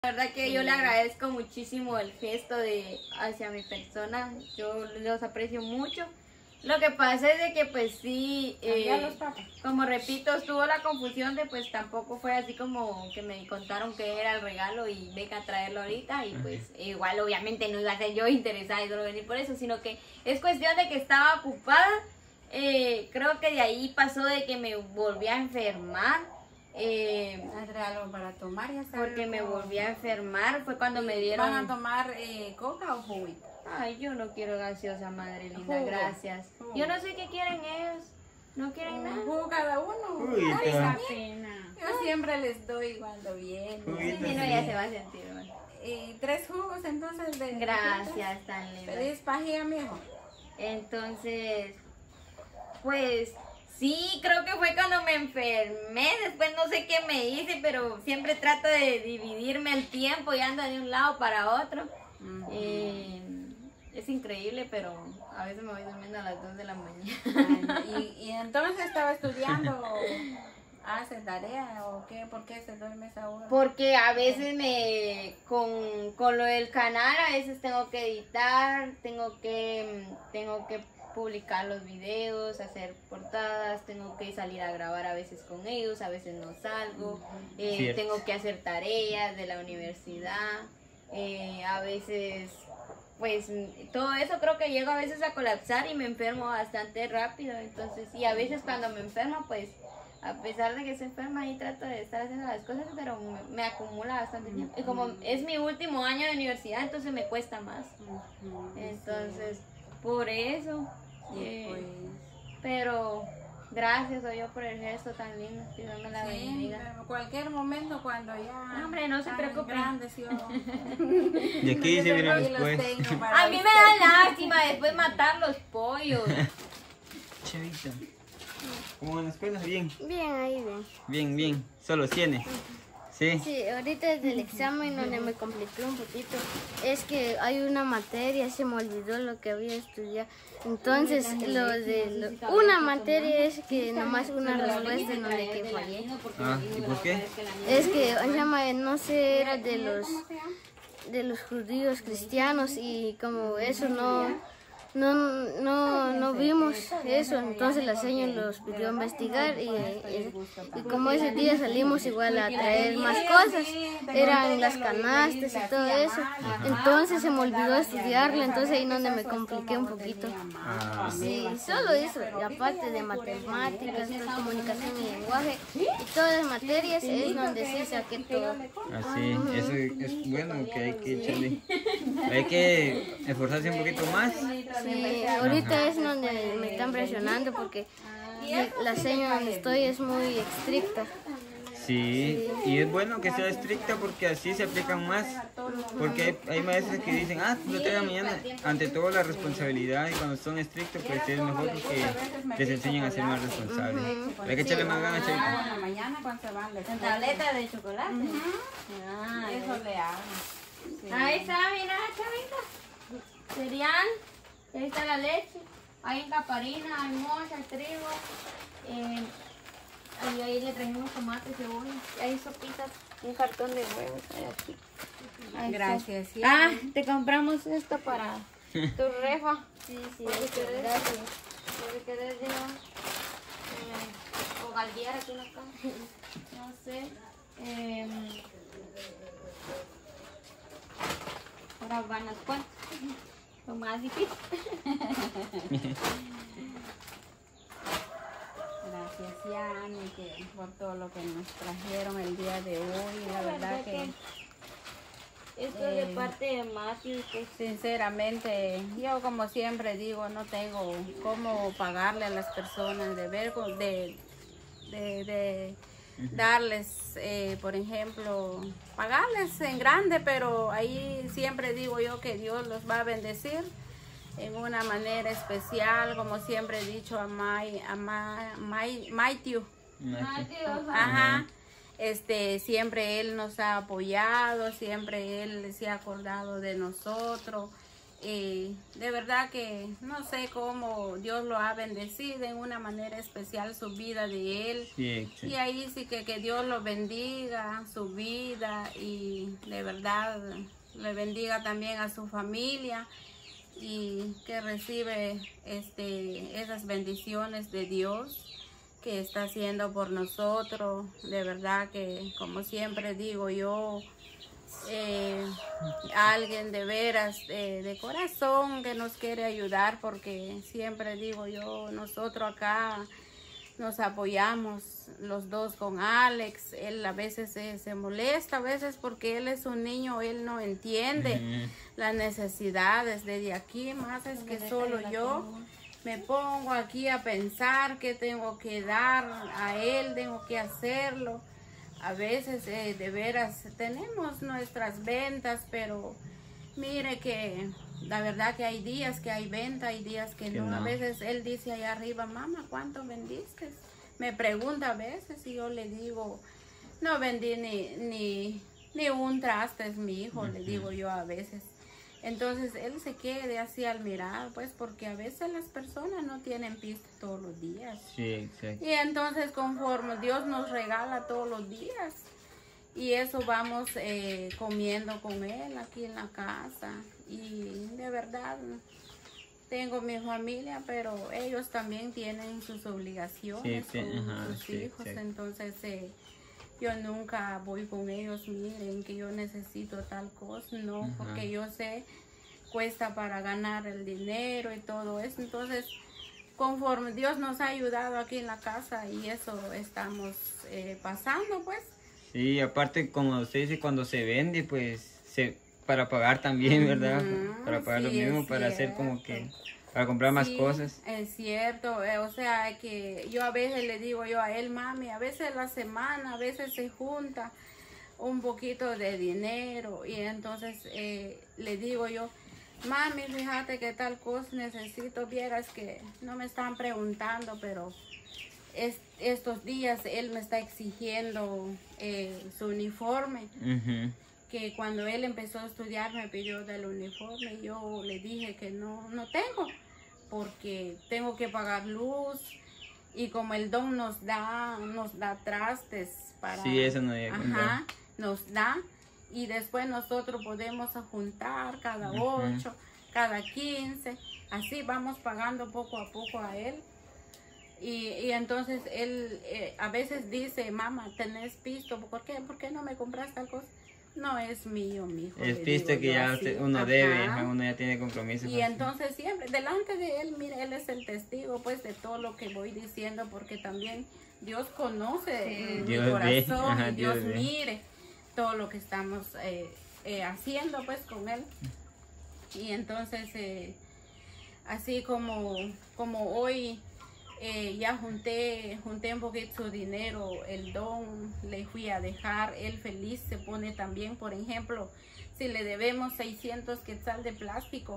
La verdad que yo le agradezco muchísimo el gesto hacia mi persona, yo los aprecio mucho. Lo que pasa es de que pues sí, como repito, estuvo la confusión de pues tampoco fue así como que me contaron que era el regalo y venga a traerlo ahorita y pues igual obviamente no iba a ser yo interesada y solo venir por eso, sino que es cuestión de que estaba ocupada. Creo que de ahí pasó de que me volví a enfermar. Algo para tomar, ya sabes. Porque me volví a enfermar, fue cuando me dieron... ¿Van a tomar coca o juguito? Ay, yo no quiero gaseosa, madre linda, Jugo. Gracias. Jugo. Yo no sé qué quieren ellos, no quieren nada. Jugo cada uno. Uy, Ay, está. qué pena. Yo siempre les doy cuando vienen. Juguito. Si no, ya se va a sentir mal. 3 jugos entonces de... Gracias, tan linda. Feliz pajilla, mijo. Entonces, pues... Sí, creo que fue cuando me enfermé, después no sé qué me hice, pero siempre trato de dividirme el tiempo y ando de un lado para otro. Es increíble, pero a veces me voy durmiendo a las 2 de la mañana. Y entonces estaba estudiando, ¿hace tarea o qué? ¿Por qué se duerme esa hora? Porque a veces con lo del canal, a veces tengo que editar, tengo que publicar los videos, hacer portadas, tengo que salir a grabar a veces con ellos, a veces no salgo, tengo que hacer tareas de la universidad, a veces, pues todo eso creo que llego a veces a colapsar y me enfermo bastante rápido, entonces, y a veces cuando me enfermo, pues, a pesar de que estoy enferma ahí trato de estar haciendo las cosas, pero me acumula bastante tiempo, y como es mi último año de universidad, entonces me cuesta más, entonces... Por eso, pero gracias a Dios por el gesto tan lindo, que Dios me la bendiga. En cualquier momento cuando ya... No, hombre, no se preocupe. Grandes, yo... Y aquí se viene Ahí los después. tengo para A mí me da lástima después matar los pollos. Chavita. ¿Cómo van las escuelas? Bien. Bien, ahí bien. Bien, bien. Solo tiene. Sí. Sí, ahorita desde el examen donde me compliqué un poquito, es que hay una materia, se me olvidó lo que había estudiado. Entonces, una materia es que nomás una respuesta en donde que fallé. Ah, ¿y por qué? Es que, se llama, no sé, era de los judíos cristianos y como eso no vimos eso, entonces la señora los pidió investigar y como ese día salimos igual a traer más cosas, eran las canastas y todo eso, entonces se me olvidó estudiarla, entonces ahí donde me compliqué un poquito. Sí, solo eso, y aparte de matemáticas, comunicación y lenguaje y todas las materias es donde sí saqué todo. Así, eso es bueno que hay que echarle. Hay que esforzarse un poquito más. Sí, ahorita es donde me están presionando porque la señora donde estoy es muy estricta. Sí, y es bueno que sea estricta porque así se aplican más. Porque hay maestros que dicen, lo traigan mañana. Ante todo la responsabilidad y cuando son estrictos pues es mejor porque les enseñan a ser más responsables. Hay que echarle más ganas, Chavita. En la mañana cuando se van, les Tableta de chocolate. eso le hago. Sí. Ahí está, mira, Chavita. Cereal, ahí está la leche, hay caparina, hay mocha, hay trigo, y ahí le trajimos tomate, cebolla, y hay sopitas, un cartón de huevos, hay aquí. Ahí Gracias. está. Sí. Te compramos esto para tu refa. Sí, Gracias. Si querés llevar o galguear aquí en la casa, no sé. Ahora van las cuentas. Lo más difícil. Gracias, Yani, por todo lo que nos trajeron el día de hoy. La verdad que esto es de parte de Matthew. sinceramente, yo como siempre digo, no tengo cómo pagarle a las personas, de darles, por ejemplo, pagarles en grande, pero ahí siempre digo yo que Dios los va a bendecir en una manera especial, como siempre he dicho a Matthew. Ajá. Siempre él nos ha apoyado, siempre él se ha acordado de nosotros. Y de verdad que no sé cómo Dios lo ha bendecido en una manera especial su vida de él. Sí, sí. Y ahí sí que Dios lo bendiga, su vida, y de verdad le bendiga también a su familia y que recibe esas bendiciones de Dios que está haciendo por nosotros. De verdad que, como siempre digo yo, alguien de veras, de corazón, que nos quiere ayudar, porque siempre digo yo, nosotros acá nos apoyamos los dos con Alex. Él a veces se molesta, a veces porque él es un niño, él no entiende las necesidades. Desde aquí más es que solo yo me pongo aquí a pensar qué tengo que dar a él, tengo que hacerlo. A veces de veras tenemos nuestras ventas, pero mire que la verdad que hay días que hay venta, hay días que no. A veces él dice allá arriba, mamá, ¿cuánto vendiste? Me pregunta a veces y yo le digo, no vendí ni un traste, es mi hijo, le digo yo a veces. Entonces él se quede así al mirar, pues porque a veces las personas no tienen pista todos los días. Sí, exacto. Y entonces conforme Dios nos regala todos los días, y eso vamos comiendo con él aquí en la casa. Y de verdad tengo mi familia, pero ellos también tienen sus obligaciones con sus hijos. Exacto. Entonces yo nunca voy con ellos, miren que yo necesito tal cosa, no, porque yo sé, cuesta para ganar el dinero y todo eso. Entonces, conforme Dios nos ha ayudado aquí en la casa, y eso estamos pasando, pues. Sí, aparte, como usted dice, cuando se vende, pues, para pagar también, ¿verdad? Para pagar lo mismo, para hacer como que, para comprar más cosas. Es cierto, o sea que yo a veces le digo yo a él, mami, a veces la semana, a veces se junta un poquito de dinero, y entonces le digo yo, mami, fíjate que tal cosa necesito, vieras que no me están preguntando, pero estos días él me está exigiendo su uniforme. Que cuando él empezó a estudiar me pidió del uniforme, y yo le dije que no tengo, porque tengo que pagar luz, y como el don nos da trastes para... Sí, eso no había Ajá, nos da, y después nosotros podemos juntar cada 8, cada 15, así vamos pagando poco a poco a él. Y entonces él a veces dice, mamá, ¿tenés pisto? ¿Por qué no me compras tal cosa? No es mío, mi hijo. Es pisto que ya uno debe, uno ya tiene compromiso. Y entonces siempre, delante de él, mire, él es el testigo pues de todo lo que voy diciendo, porque también Dios conoce mi corazón, y Dios mire todo lo que estamos haciendo pues con él. Y entonces, así como hoy ya junté un poquito su dinero, el don le fui a dejar, él feliz se pone también. Por ejemplo, si le debemos 600 quetzal de plástico,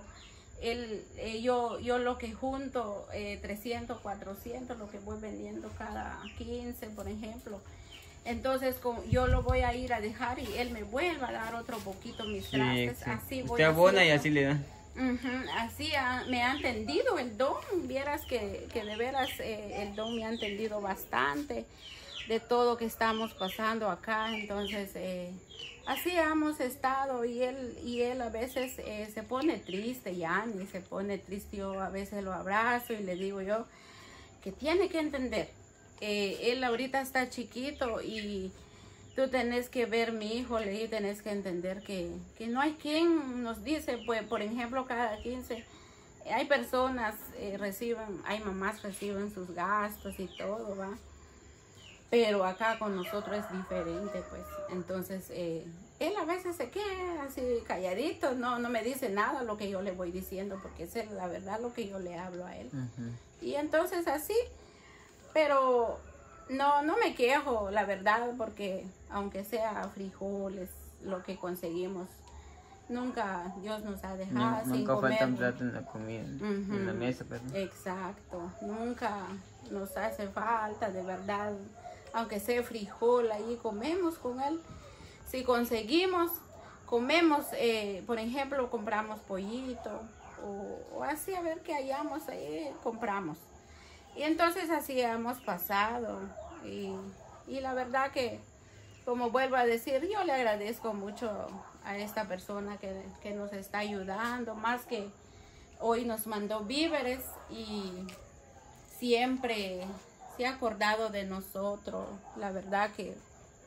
yo lo que junto, 300, 400, lo que voy vendiendo cada 15, por ejemplo. Entonces yo lo voy a ir a dejar y él me vuelve a dar otro poquito mis trastes. Sí. Así voy. Usted abona y así le da. Así me ha entendido el don. Vieras que de veras el don me ha entendido bastante de todo que estamos pasando acá. Entonces así hemos estado, y él a veces se pone triste, Yani se pone triste. Yo a veces lo abrazo y le digo yo que tiene que entender. Él ahorita está chiquito y tú tenés que ver, mi hijo, le digo, tenés que entender que no hay quien nos dice, pues, por ejemplo, cada 15, hay personas hay mamás reciben sus gastos y todo, ¿va? Pero acá con nosotros es diferente, pues. Entonces, él a veces se queda así calladito, no me dice nada lo que yo le voy diciendo, porque es la verdad lo que yo le hablo a él. Y entonces así, pero no me quejo, la verdad, porque aunque sea frijoles, lo que conseguimos, nunca Dios nos ha dejado sin nunca comer. Falta un plato en la comida, en la mesa, perdón. Exacto, nunca nos hace falta, de verdad, aunque sea frijol, ahí comemos con él. Si conseguimos, comemos, por ejemplo, compramos pollito o así, a ver qué hallamos ahí, compramos. Y entonces así hemos pasado y la verdad que, como vuelvo a decir, yo le agradezco mucho a esta persona que nos está ayudando, más que hoy nos mandó víveres y siempre se ha acordado de nosotros. La verdad que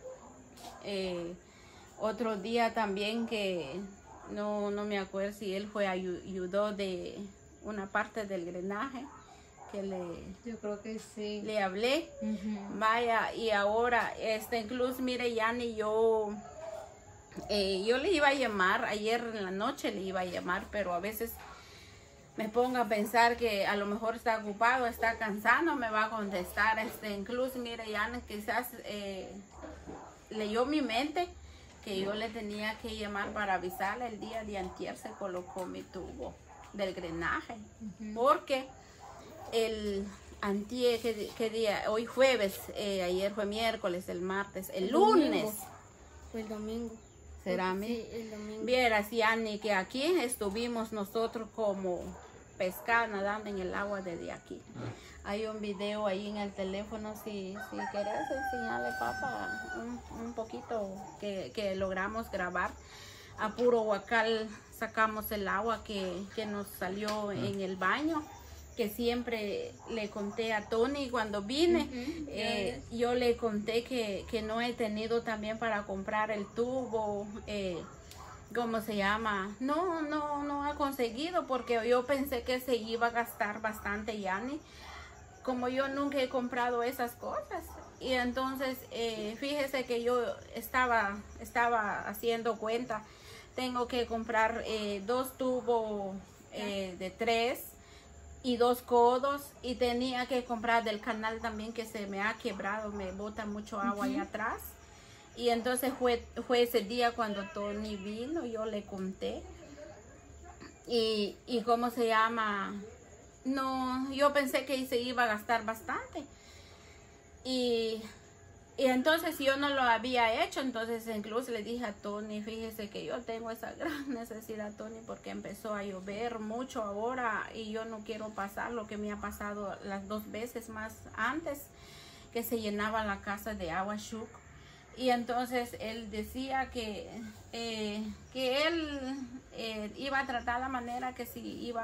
otro día también que no me acuerdo si él ayudó de una parte del drenaje que yo creo que sí. le hablé. Vaya, y ahora incluso mire, Yani, yo le iba a llamar ayer en la noche, le iba a llamar, pero a veces me pongo a pensar que a lo mejor está ocupado, está cansado, me va a contestar. Incluso mire, Yani, quizás leyó mi mente que yo le tenía que llamar para avisarle. El día de antier se colocó mi tubo del drenaje, porque el antier, ¿qué día? Hoy jueves, ayer fue miércoles, el martes, el lunes. Fue el domingo. ¿Será mi? Sí, el domingo. Vieras, Yani, que aquí estuvimos nosotros como pescar, nadando en el agua desde aquí. Hay un video ahí en el teléfono, si querés enseñarle, papá, un poquito que logramos grabar. A puro huacal sacamos el agua que nos salió en el baño, que siempre le conté a Tony cuando vine. Yo le conté que no he tenido también para comprar el tubo, ¿cómo se llama? No ha conseguido, porque yo pensé que se iba a gastar bastante, Yani, como yo nunca he comprado esas cosas. Y entonces fíjese que yo estaba haciendo cuenta, tengo que comprar 2 tubos de 3 y 2 codos, y tenía que comprar del canal también, que se me ha quebrado, me bota mucho agua allá atrás. Y entonces fue ese día cuando Tony vino, yo le conté. Y ¿cómo se llama? No, yo pensé que se iba a gastar bastante. Y entonces yo no lo había hecho. Entonces incluso le dije a Tony, fíjese que yo tengo esa gran necesidad, Tony, porque empezó a llover mucho ahora y yo no quiero pasar lo que me ha pasado las 2 veces más antes, que se llenaba la casa de agua Shuk. Y entonces él decía que él iba a tratar la manera que si iba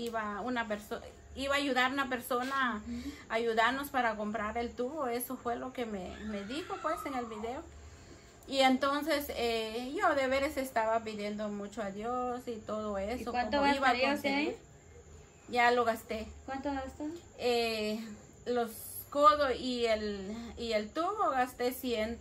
a ayudar a una persona a ayudarnos para comprar el tubo. Eso fue lo que me dijo pues en el video. Y entonces yo de veras estaba pidiendo mucho a Dios y todo eso. ¿Y cuánto gastaría usted? Ya lo gasté. ¿Cuánto gastó? Los codos y el tubo gasté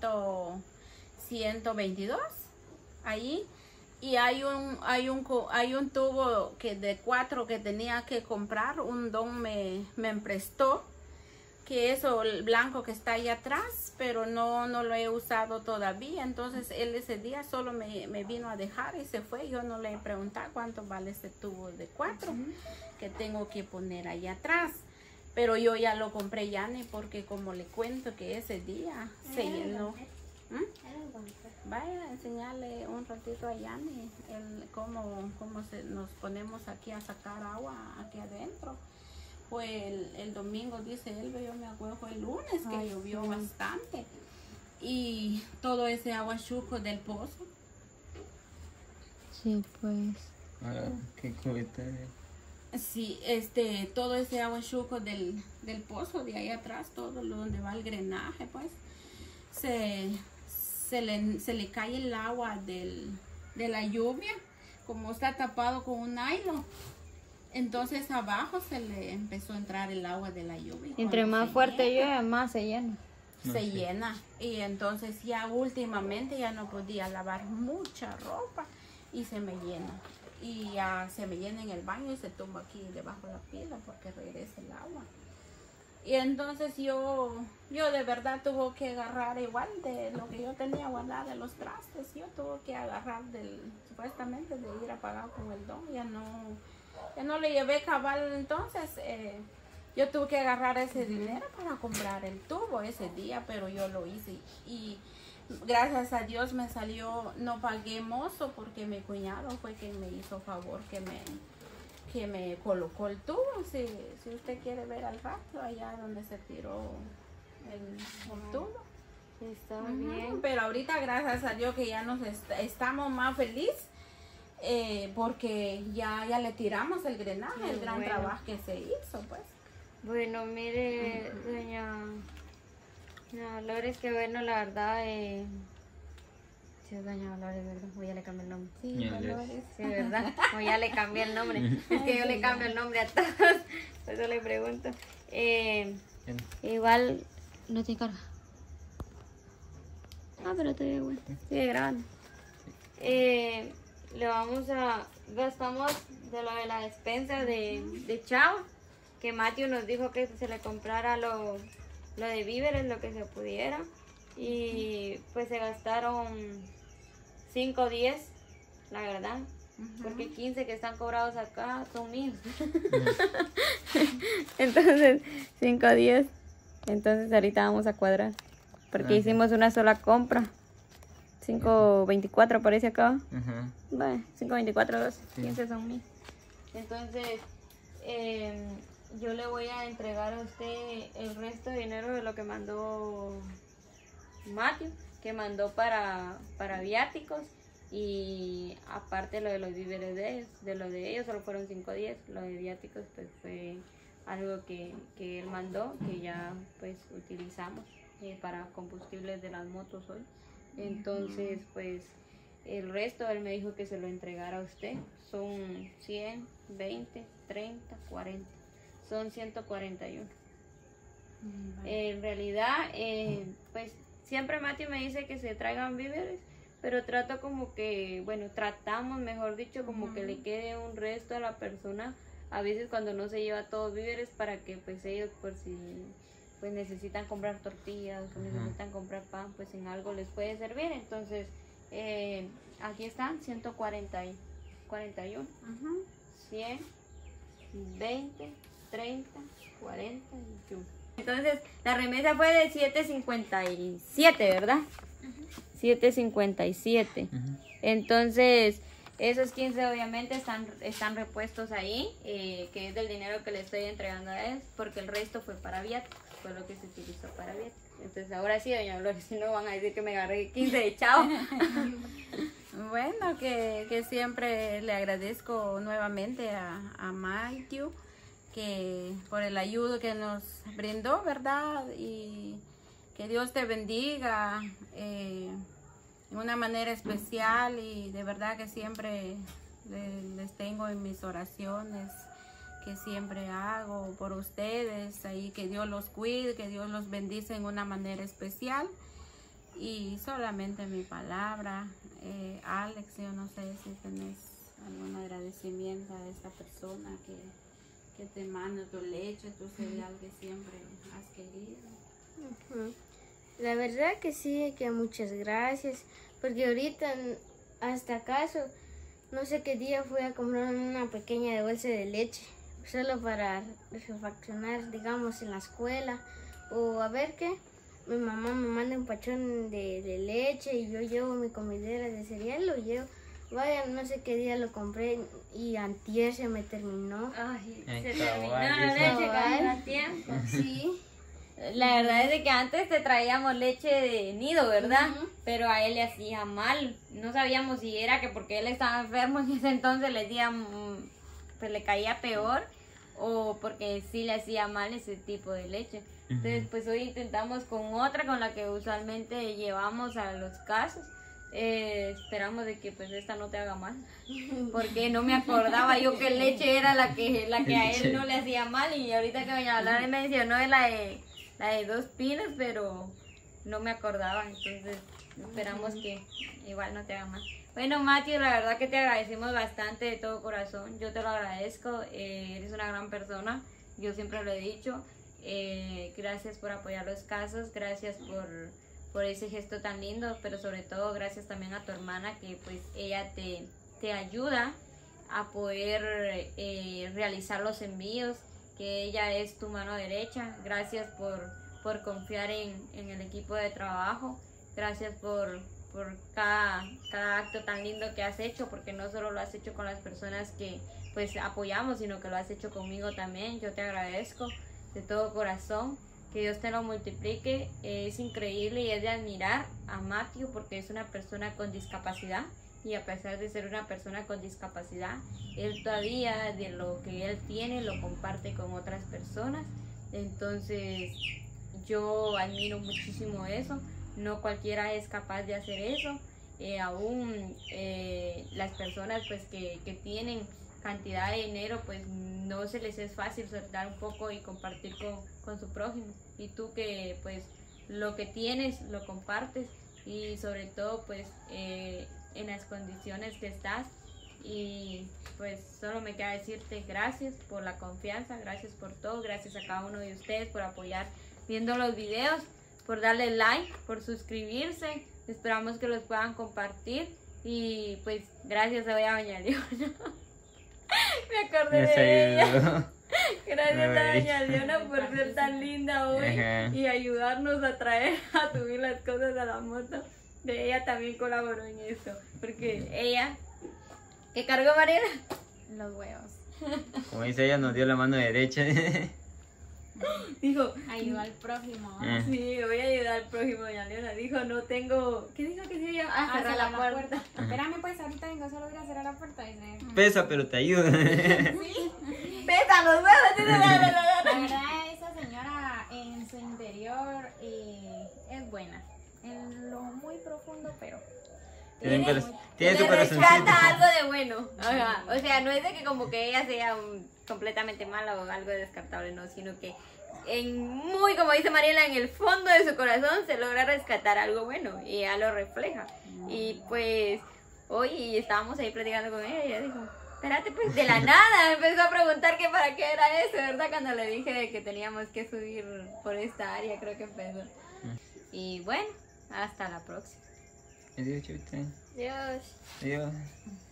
122 ahí. Y hay un tubo de 4 que tenía que comprar. Un don me prestó, que eso, el blanco que está ahí atrás, pero no lo he usado todavía. Entonces él ese día solo me vino a dejar y se fue. Yo no le he preguntado cuánto vale ese tubo de 4 que tengo que poner ahí atrás. Pero yo ya lo compré, Yani, porque como le cuento que ese día se llenó. Vaya a enseñarle un ratito a Yani cómo nos ponemos aquí a sacar agua aquí adentro. Fue el domingo, dice él, yo me acuerdo, fue el lunes que llovió bastante. Y todo ese agua chuco del pozo. Sí, pues. Qué comentario. Sí, todo ese agua chuco del pozo de ahí atrás, todo lo donde va el drenaje, pues, se le cae el agua de la lluvia, como está tapado con un nylon. Entonces abajo se le empezó a entrar el agua de la lluvia. Entre más fuerte llueve, más se llena. Se llena. Y entonces ya últimamente ya no podía lavar mucha ropa y se me llena. Y ya se me llena en el baño y se tumba aquí debajo de la pila porque regresa el agua. Y entonces yo de verdad tuve que agarrar igual de lo que yo tenía guardado de los trastes. Yo tuve que agarrar supuestamente de ir a pagar con el don. Ya no le llevé cabal. Entonces yo tuve que agarrar ese dinero para comprar el tubo ese día, pero yo lo hice. Y gracias a Dios me salió, no pagué mozo porque mi cuñado fue quien me hizo favor que me colocó el tubo. Si usted quiere ver al rato, allá donde se tiró el tubo. Está bien. Pero ahorita gracias a Dios que ya estamos más felices porque ya le tiramos el drenaje, el gran trabajo que se hizo, pues. Bueno, mire, doña Dolores, que bueno, la verdad, sí es doña Dolores, ¿verdad? O ya le cambié el nombre. Sí, Dolores. Sí, ¿verdad? O ya le cambié el nombre. Es que yo le cambio el nombre a todos, por eso le pregunto. Igual, no te carga. Ah, pero todavía bueno. Sigue grabando. Gastamos de lo de la despensa de Chao, que Matthew nos dijo que se le comprara lo de víveres, lo que se pudiera. Y pues se gastaron 5 o 10, la verdad. Porque 15 que están cobrados acá son míos. Entonces, 5 o 10. Entonces ahorita vamos a cuadrar. Porque hicimos una sola compra. 5.24 parece acá. Bueno, 5.24, 2. 15 son míos. Entonces, yo le voy a entregar a usted el resto de dinero de lo que mandó Matthew, que mandó para viáticos, y aparte lo de los víveres de los de ellos solo fueron 5.10. Lo de viáticos pues fue algo que él mandó, que ya pues utilizamos para combustibles de las motos hoy. Entonces pues el resto él me dijo que se lo entregara a usted. Son 100, 20, 30, 40. Son 141. En realidad, pues siempre Matthew me dice que se traigan víveres, pero trato como que, bueno, tratamos, mejor dicho, como que le quede un resto a la persona, a veces cuando no se lleva todos víveres, para que pues ellos, por si pues necesitan comprar tortillas o necesitan comprar pan, pues en algo les puede servir. Entonces, aquí están 141, 100, 20, 30, 41. Entonces, la remesa fue de 7.57, ¿verdad? 7.57. Entonces, esos 15 obviamente están repuestos ahí, que es del dinero que le estoy entregando a él, porque el resto fue para viáticos, fue lo que se utilizó para viáticos. Entonces, ahora sí, doña Dolores, si no van a decir que me agarré 15 de chao. Bueno, que siempre le agradezco nuevamente a Matthew, que por el ayudo que nos brindó, ¿verdad? Y que Dios te bendiga de una manera especial, y de verdad que siempre les tengo en mis oraciones, que siempre hago por ustedes, ahí que Dios los cuide, que Dios los bendice en una manera especial. Y solamente mi palabra, Alex, yo no sé si tenés algún agradecimiento a esta persona que te manda tu leche, tu cereal que siempre has querido. La verdad que sí, que muchas gracias, porque ahorita hasta acaso, no sé qué día fui a comprar una pequeña bolsa de leche, solo para refaccionar, digamos, en la escuela, o a ver qué. Mi mamá me manda un pachón de leche y yo llevo mi comidera de cereal, lo llevo. Vaya, no sé qué día lo compré y antier se me terminó. Ay, se terminó la leche casi a tiempo. Sí. La verdad es de que antes te traíamos leche de nido, ¿verdad? Pero a él le hacía mal. No sabíamos si era que porque él estaba enfermo en ese entonces le hacía, pues le caía peor, o porque sí le hacía mal ese tipo de leche. Entonces pues hoy intentamos con otra, con la que usualmente llevamos a los casos. Esperamos de que pues esta no te haga mal, porque no me acordaba yo que leche era la que a él no le hacía mal, y ahorita que doña Dolores mencionó es la de 2 pilas, pero no me acordaba. Entonces esperamos que igual no te haga mal. Bueno, Matthew, la verdad que te agradecemos bastante de todo corazón. Yo te lo agradezco, eres una gran persona, yo siempre lo he dicho. Gracias por apoyar los casos, gracias por ese gesto tan lindo, pero sobre todo gracias también a tu hermana, que pues ella te ayuda a poder realizar los envíos, que ella es tu mano derecha. Gracias por confiar en el equipo de trabajo. gracias por cada acto tan lindo que has hecho, porque no solo lo has hecho con las personas que pues apoyamos, sino que lo has hecho conmigo también. Yo te agradezco de todo corazón, que Dios te lo multiplique. Es increíble y es de admirar a Matthew, porque es una persona con discapacidad, y a pesar de ser una persona con discapacidad, él todavía de lo que él tiene lo comparte con otras personas. Entonces yo admiro muchísimo eso. No cualquiera es capaz de hacer eso. Aún las personas pues que tienen cantidad de dinero, pues no se les es fácil soltar un poco y compartir con su prójimo. Y tú que pues lo que tienes lo compartes, y sobre todo pues en las condiciones que estás. Y pues solo me queda decirte gracias por la confianza, gracias por todo, gracias a cada uno de ustedes por apoyar viendo los videos, por darle like, por suscribirse. Esperamos que los puedan compartir. Y pues gracias a doña Leona. Me acordé de ella. Gracias a doña Leona por ser tan linda hoy. Ajá. Y ayudarnos a traer, a subir las cosas a la moto. De ella también colaboró en eso, porque ella, ¿qué cargó, Mariela? Los huevos. Como dice ella, nos dio la mano derecha. Dijo, ayuda al prójimo. Sí, voy a ayudar al prójimo, doña Leona. Dijo, no tengo, ¿qué dijo que se llama? Cerrar la puerta. Espérame, pues ahorita vengo, solo voy a cerrar la puerta. Dice. Pesa, pero te ayuda. Sí. Pesa los huevos. La verdad, esa señora en su interior es buena. En lo muy profundo, pero tiene su corazoncito. Rescata algo de bueno. Ajá. O sea, no es de que como que ella sea completamente mala o algo descartable, no, sino que muy, como dice Mariela, en el fondo de su corazón se logra rescatar algo bueno y ella lo refleja. Y pues hoy estábamos ahí platicando con ella y ella dijo, espérate, pues de la nada empezó a preguntar que para qué era eso, ¿verdad? Cuando le dije que teníamos que subir por esta área, creo que empezó. Y bueno, hasta la próxima. Adiós, Chute. Dios. Adiós.